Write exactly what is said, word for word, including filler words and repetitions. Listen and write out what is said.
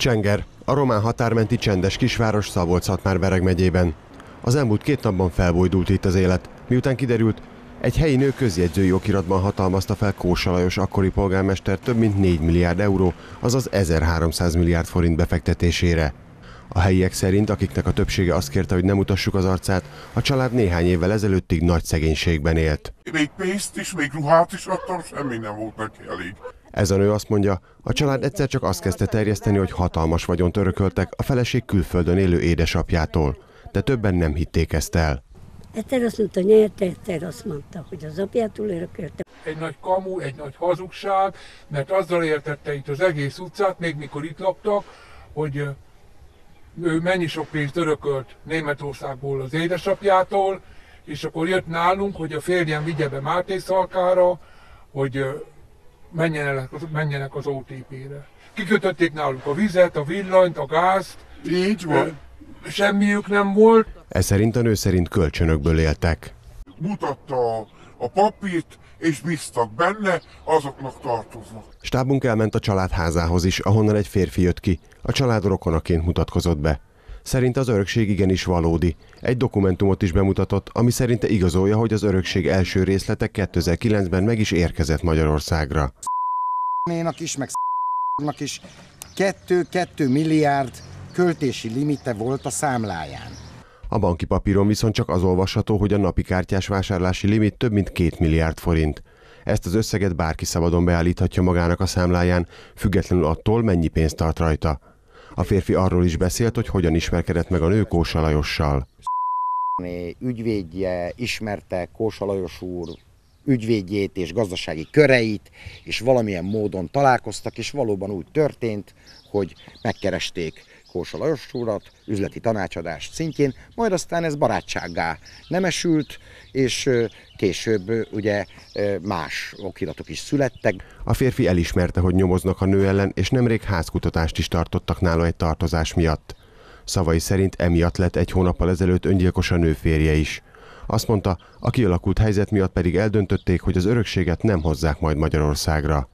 Csenger, a román határmenti csendes kisváros Szabolcs-Szatmár-Bereg megyében. Az elmúlt két napban felbojdult itt az élet, miután kiderült, egy helyi nő közjegyzői okiratban hatalmazta fel Kósa Lajos akkori polgármester több mint négy milliárd euró, azaz ezerháromszáz milliárd forint befektetésére. A helyiek szerint, akiknek a többsége azt kérte, hogy nem mutassuk az arcát, a család néhány évvel ezelőttig nagy szegénységben élt. Még pénzt is, még ruhát is adtam, semmi nem volt neki elég. Ez a nő azt mondja, a család egyszer csak azt kezdte terjeszteni, hogy hatalmas vagyont örököltek a feleség külföldön élő édesapjától, de többen nem hitték ezt el. Egyszer azt mondta, nyerte, egyszer azt mondta, hogy az apjától örökölte. Egy nagy kamu, egy nagy hazugság, mert azzal értette itt az egész utcát, még mikor itt laktak, hogy ő mennyi sok pénzt örökölt Németországból az édesapjától, és akkor jött nálunk, hogy a férjem vigye be Mátészalkára, hogy menjenek, menjenek az ó té pére. Kikötötték náluk a vizet, a villanyt, a gázt. Így van. Semmiük nem volt. Ez szerint a nő szerint kölcsönökből éltek. Mutatta a, a papírt, és bíztak benne, azoknak tartoznak. Stábunk elment a család házához is, ahonnan egy férfi jött ki. A család rokonaként mutatkozott be. Szerint az örökség igenis valódi. Egy dokumentumot is bemutatott, ami szerinte igazolja, hogy az örökség első részlete kétezer-kilencben meg is érkezett Magyarországra. Nénak is, meg nak is kettő milliárd költési limite volt a számláján. A banki papíron viszont csak az olvasható, hogy a napi kártyás vásárlási limit több mint két milliárd forint. Ezt az összeget bárki szabadon beállíthatja magának a számláján, függetlenül attól, mennyi pénzt tart rajta. A férfi arról is beszélt, hogy hogyan ismerkedett meg a nő Kósa Lajossal. Ügyvédje ismerte Kósa Lajos úr ügyvédjét és gazdasági köreit, és valamilyen módon találkoztak, és valóban úgy történt, hogy megkeresték Kósa Lajos urat üzleti tanácsadás szintjén, majd aztán ez barátsággá nemesült, és később ugye más okiratok is születtek. A férfi elismerte, hogy nyomoznak a nő ellen, és nemrég házkutatást is tartottak nála egy tartozás miatt. Szavai szerint emiatt lett egy hónappal ezelőtt öngyilkos a nő férje is. Azt mondta, a kialakult helyzet miatt pedig eldöntötték, hogy az örökséget nem hozzák majd Magyarországra.